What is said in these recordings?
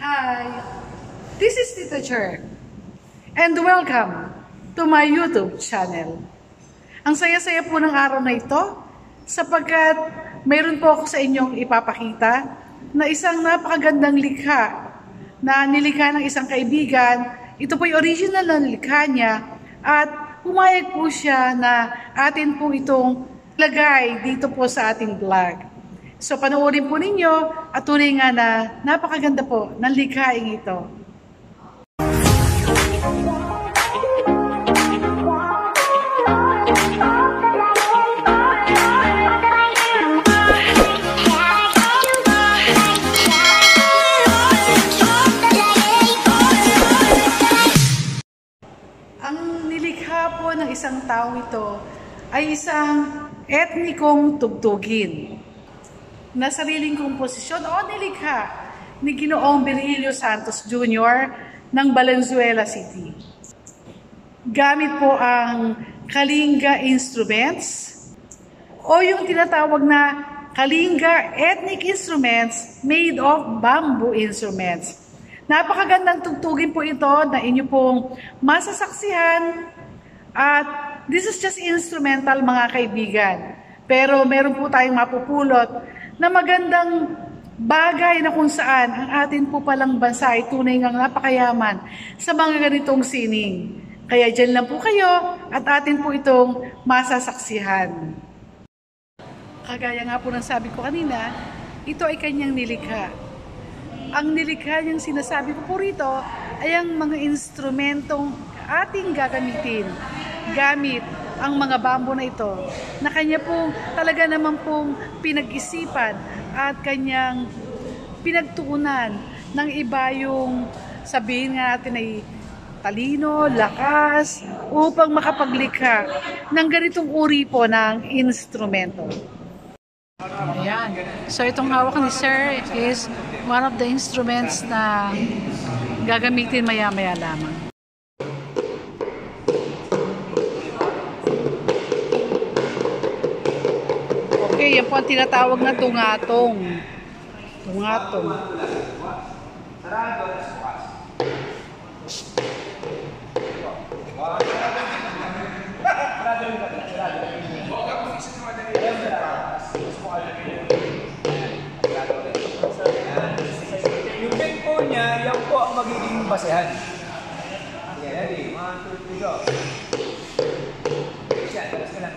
Hi, this is Tita Cher, and welcome to my YouTube channel. Ang saya-saya po ng araw na ito sapagkat mayroon po ako sa inyong ipapakita na isang napakagandang likha na nilikha ng isang kaibigan. Ito po yung original na likha niya at pumayag po siya na atin po itong lagay dito po sa ating vlog. So panoorin po ninyo at tunay nga na napakaganda po ng likhaing ito. Ang nilikha po ng isang tao ito ay isang etnikong tugtugin na sariling komposisyon o nilikha ni Ginoong Virgilio Santos Jr. ng Valenzuela City. Gamit po ang Kalinga instruments o yung tinatawag na Kalinga ethnic instruments made of bamboo instruments. Napakagandang tugtugin po ito na inyo pong masasaksihan at this is just instrumental mga kaibigan. Pero meron po tayong mapupulot na magandang bagay na kung saan ang atin po palang bansa ay tunay ngang napakayaman sa mga ganitong sining. Kaya dyan lang po kayo at atin po itong masasaksihan. Kagaya nga po ng sabi ko kanina, ito ay kanyang nilikha. Ang nilikha niyang sinasabi ko po rito ay ang mga instrumentong ating gagamitin gamit ang mga bambo na ito na kanya pong talaga naman pong pinag-isipan at kanyang pinagtuunan ng iba yung sabihin nga natin ay talino, lakas upang makapaglikha ng ganitong uri po ng instrumento. Ayan. So itong hawak ni Sir is one of the instruments na gagamitin maya-maya lamang. Okay, yan po ang tinatawag na tungatong. Tungatong. Yung tempo niya, yan po ang magiging basehan. Ready? 1, 2, 3, go. Siya, talas ka lang.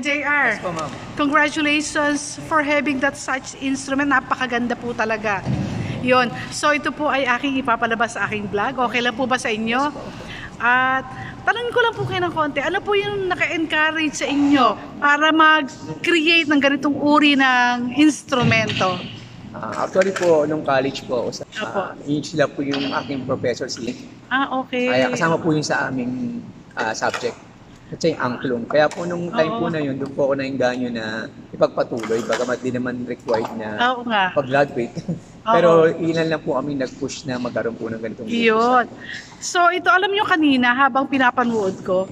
JR, Yes po, ma'am. congratulations for having that such instrument. Napakaganda po talaga. Yun. So ito po ay aking ipapalabas sa aking vlog. Okay lang po ba sa inyo? At tanongin ko lang po kayo ng konti. Ano po yung naka-encourage sa inyo para mag-create ng ganitong uri ng instrumento? Actually po, nung college po, Opo. yun sila po yung aking professor si. Okay. Kaya kasama po yun sa aming subject. Kasi yung angklong. Kaya po nung time po na yun, doon po ako nainganyo na ipagpatuloy. Bagamat di naman required na Oo nga. pag-graduate. Pero ilan lang po kami nag-push na magkaroon po ng ganitong Yun. So ito, alam nyo kanina habang pinapanood ko,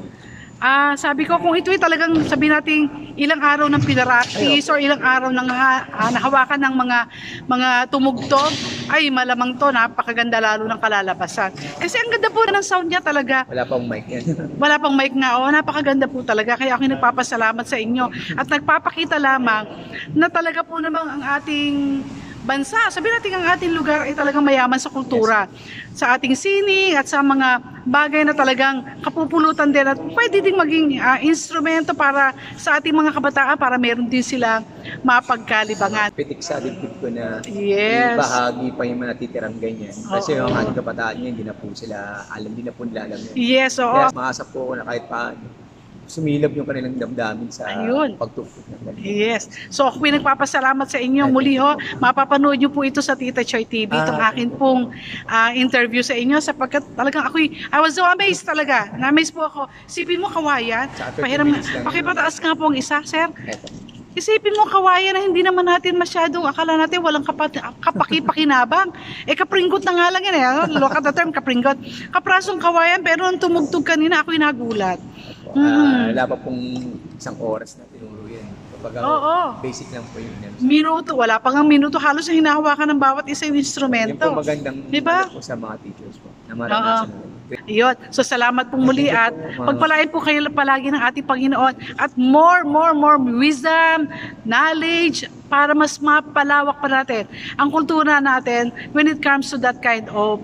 sabi ko kung ito ay talagang sabi natin ilang araw ng pinaractice or ilang araw ng nahawakan ng mga tumugtog, ay malamang to napakaganda lalo ng kalalabasan. Kasi ang ganda po ng sound niya talaga. Wala pang mic yan. Wala pang mic nga. Napakaganda po talaga. Kaya ako nagpapasalamat sa inyo. At nagpapakita lamang na talaga po namang ang ating bansa, sabi natin ang ating lugar ay talagang mayaman sa kultura. Sa ating sining at sa mga bagay na talagang kapupulutan din at pwede ding maging instrumento para sa ating mga kabataan para meron din silang mapagkalibangan. Pitik sa dibdib ko na Yes. bahagi pa yung mga natitirang ganyan. Kasi yung ating kabataan niya, hindi na po sila alam, hindi na po nila alam yun. Yes, oo. Kaya maasa po ako na kahit paano, sumilab yung kanilang damdamin sa pagtugtog ng ganyan. Yes. So ako nagpapasalamat sa inyo. Muli ho, mapapanood nyo po ito sa Tita Choy TV, itong akin pong interview sa inyo sapagkat talagang I was so amazed talaga. Na-amaze po ako. Isipin mo kawayan. Pahiram na. Pakipataas nga po ang isa, sir. Eto. Isipin mo kawayan na hindi naman natin masyadong akala natin walang kapaki-pakinabang. Kapringgot na nga lang yan eh. Look at the term, kapringgot. Kaprasong kawayan pero nung tumugtog kanina ako'y nagulat. Wala pa pong isang oras na tinuro yan. Kapag basic lang po yun. Minuto, wala pa nga minuto. Halos na hinahawakan ng bawat isa yung instrumento. Yung po magandang diba? Po sa mga teachers po. Na maranasan natin. Yun. So salamat pong muli at pagpalain po kayo palagi ng ating Panginoon at more wisdom, knowledge para mas mapalawak pa natin ang kultura natin when it comes to that kind of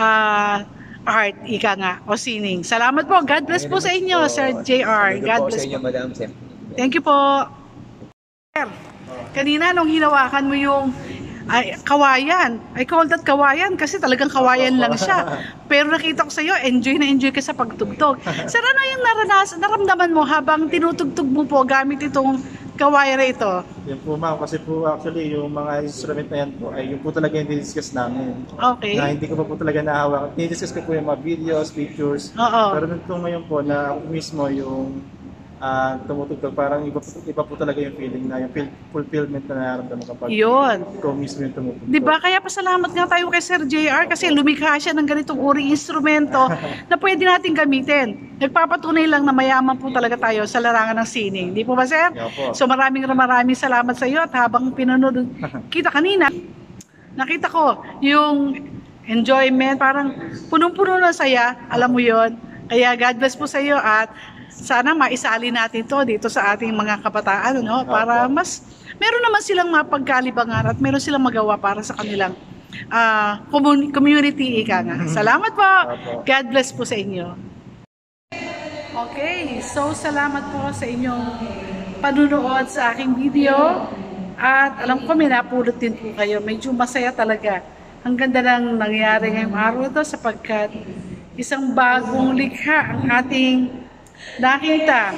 art, ika nga, o sining. Salamat po. God bless po sa inyo, Sir JR. God bless po sa inyo, Madam Sem. Thank you po. Sir, kanina nung hinawakan mo yung kawayan, I call that kawayan kasi talagang kawayan lang siya. Pero nakita ko sa iyo, enjoy na enjoy ka sa pagtugtog. Sir, ano yung naramdaman mo habang tinutugtog mo po gamit itong kawayan na ito? Yan po ma'am, kasi po actually yung mga instrument na yan po ay yung po talaga yung discuss namin. Okay. Na hindi ko pa po talaga nahawakan. Discuss ko po yung mga videos, pictures. Pero nito ngayon po na mismo yung tumutugtog, parang iba po talaga yung feeling na yung fulfillment na nararamdaman kapag ikaw mismo yung tumutugtog. Diba? Kaya pasalamat nga tayo kay Sir JR kasi lumikha siya ng ganitong uri instrumento na pwede natin gamitin. Nagpapatunay lang na mayaman po talaga tayo sa larangan ng sining. Di po ba, Sir? So maraming salamat sa iyo at habang pinanood kita kanina, nakita ko yung enjoyment, parang punong-puno ng saya, alam mo yon. Kaya God bless po sa iyo at sana maisali natin to dito sa ating mga kabataan, no? Para mas meron naman silang mapagkalibangan at meron silang magawa para sa kanilang community, ika nga. Salamat po. God bless po sa inyo. Okay, so salamat po sa inyong panunood sa aking video. At alam ko may napulot din po kayo. Medyo masaya talaga. Ang ganda ng nangyari ngayong araw ito sapagkat isang bagong likha ang ating nakita.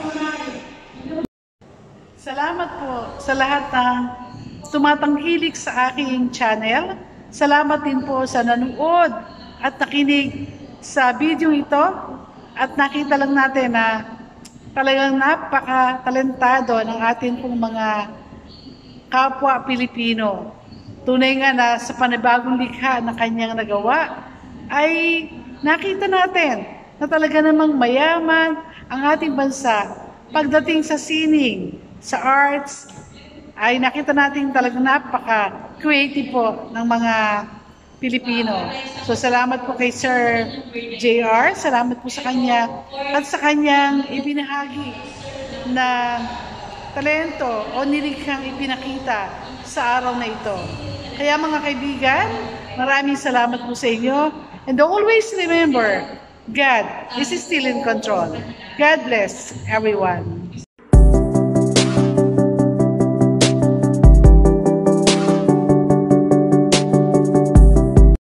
Salamat po sa lahat ng tumatangkilik sa aking channel. Salamat din po sa nanood at nakinig sa video ito. At nakita lang natin na talagang napaka-talentado ng ating pong mga kapwa Pilipino. Tunay nga na sa panibagong likha na kanyang nagawa ay nakita natin na talaga namang mayaman ang ating bansa pagdating sa sining, sa arts, ay nakita natin talagang napaka-creative po ng mga Pilipino. So salamat po kay Sir JR, salamat po sa kanya at sa kanyang ibinahagi na talento o nilikhang ipinakita sa araw na ito. Kaya mga kaibigan, maraming salamat po sa inyo and always remember, God is still in control. God bless everyone.